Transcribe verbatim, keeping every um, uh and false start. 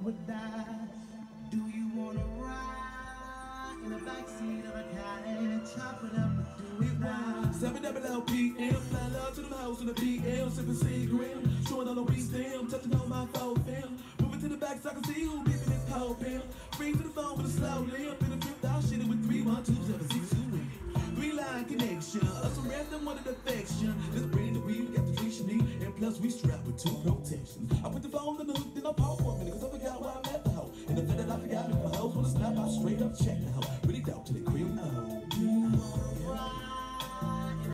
would die. Do you wanna ride in the backseat of a Cadillac? Chop it up and do it right. seven double L P M, fly love to the house in the P M, sipping cigarette, showing all the weed damn, touching on my phone film. Moving to the back so I can see who beeping this whole pimp. Ring to the phone with a slow limp, in a fifth out shitting with three one two seven six two eight. Three line connection, us some random wanted affection. Let's bring the weed, we got the trees you need, and plus we strapped with two protections. I put the phone in the hook, then I pause for a minute, cause I forgot where I met the hoe. And the fact that I forgot if my hoes wanna snap, I straight up check.